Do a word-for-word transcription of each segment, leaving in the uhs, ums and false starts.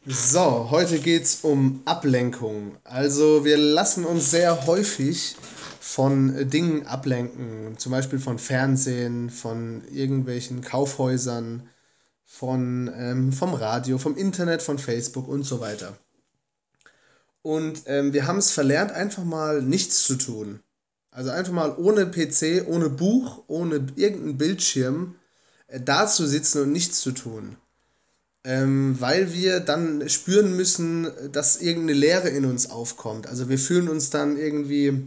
So, heute geht's um Ablenkung. Also wir lassen uns sehr häufig von äh, Dingen ablenken, zum Beispiel von Fernsehen, von irgendwelchen Kaufhäusern, von, ähm, vom Radio, vom Internet, von Facebook und so weiter. Und ähm, wir haben es verlernt, einfach mal nichts zu tun. Also einfach mal ohne P C, ohne Buch, ohne irgendeinen Bildschirm äh, da zu sitzen und nichts zu tun. Ähm, weil wir dann spüren müssen, dass irgendeine Leere in uns aufkommt. Also wir fühlen uns dann irgendwie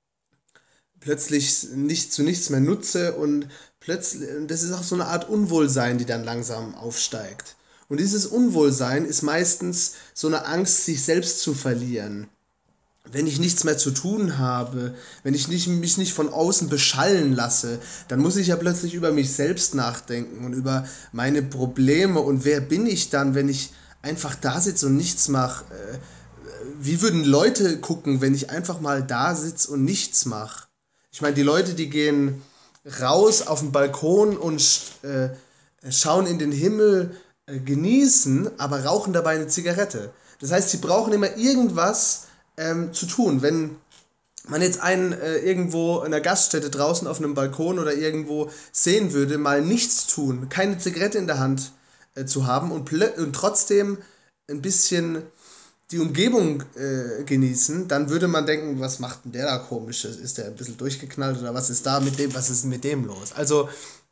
plötzlich nicht zu nichts mehr nutze und plötzlich, das ist auch so eine Art Unwohlsein, die dann langsam aufsteigt. Und dieses Unwohlsein ist meistens so eine Angst, sich selbst zu verlieren. Wenn ich nichts mehr zu tun habe, wenn ich nicht, mich nicht von außen beschallen lasse, dann muss ich ja plötzlich über mich selbst nachdenken und über meine Probleme und wer bin ich dann, wenn ich einfach da sitze und nichts mache. Äh, Wie würden Leute gucken, wenn ich einfach mal da sitze und nichts mache? Ich meine, die Leute, die gehen raus auf den Balkon und äh, schauen in den Himmel, äh, genießen, aber rauchen dabei eine Zigarette. Das heißt, sie brauchen immer irgendwas ähm, zu tun. Wenn man jetzt einen äh, irgendwo in einer Gaststätte draußen auf einem Balkon oder irgendwo sehen würde, mal nichts tun, keine Zigarette in der Hand äh, zu haben und, plö- und trotzdem ein bisschen die Umgebung äh, genießen, dann würde man denken, was macht denn der da komisches? Ist der ein bisschen durchgeknallt oder was ist da mit dem, was ist mit dem los? Also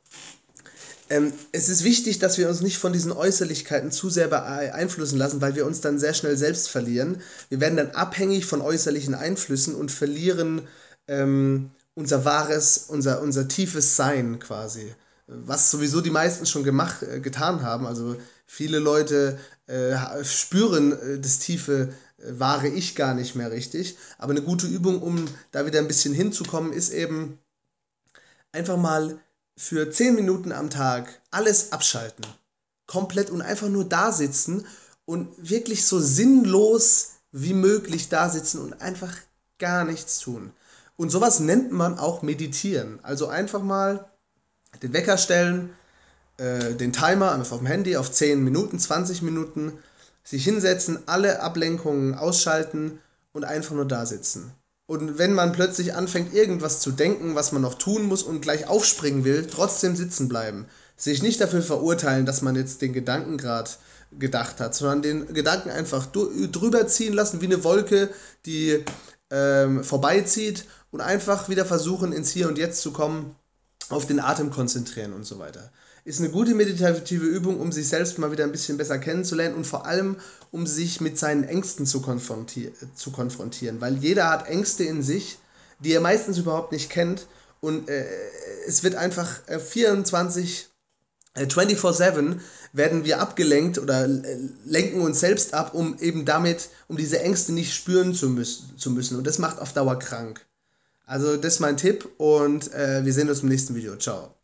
ähm, es ist wichtig, dass wir uns nicht von diesen Äußerlichkeiten zu sehr beeinflussen lassen, weil wir uns dann sehr schnell selbst verlieren. Wir werden dann abhängig von äußerlichen Einflüssen und verlieren ähm, unser wahres, unser, unser tiefes Sein quasi. Was sowieso die meisten schon gemacht, äh, getan haben. Also viele Leute äh, ha- spüren äh, das tiefe, äh, wahre Ich gar nicht mehr richtig. Aber eine gute Übung, um da wieder ein bisschen hinzukommen, ist eben einfach mal für zehn Minuten am Tag alles abschalten. Komplett und einfach nur da sitzen und wirklich so sinnlos wie möglich da sitzen und einfach gar nichts tun. Und sowas nennt man auch meditieren. Also einfach mal den Wecker stellen, äh, den Timer einfach auf dem Handy auf zehn Minuten, zwanzig Minuten, sich hinsetzen, alle Ablenkungen ausschalten und einfach nur da sitzen. Und wenn man plötzlich anfängt, irgendwas zu denken, was man noch tun muss und gleich aufspringen will, trotzdem sitzen bleiben. Sich nicht dafür verurteilen, dass man jetzt den Gedanken gerade gedacht hat, sondern den Gedanken einfach du- drüber ziehen lassen, wie eine Wolke, die ähm, vorbeizieht und einfach wieder versuchen, ins Hier und Jetzt zu kommen, auf den Atem konzentrieren und so weiter. Ist eine gute meditative Übung, um sich selbst mal wieder ein bisschen besser kennenzulernen und vor allem, um sich mit seinen Ängsten zu, konfronti zu konfrontieren. Weil jeder hat Ängste in sich, die er meistens überhaupt nicht kennt. Und äh, es wird einfach äh, vierundzwanzig, äh, vierundzwanzig sieben werden wir abgelenkt oder äh, lenken uns selbst ab, um eben damit, um diese Ängste nicht spüren zu müssen. Zu müssen. Und das macht auf Dauer krank. Also das ist mein Tipp und äh, wir sehen uns im nächsten Video. Ciao.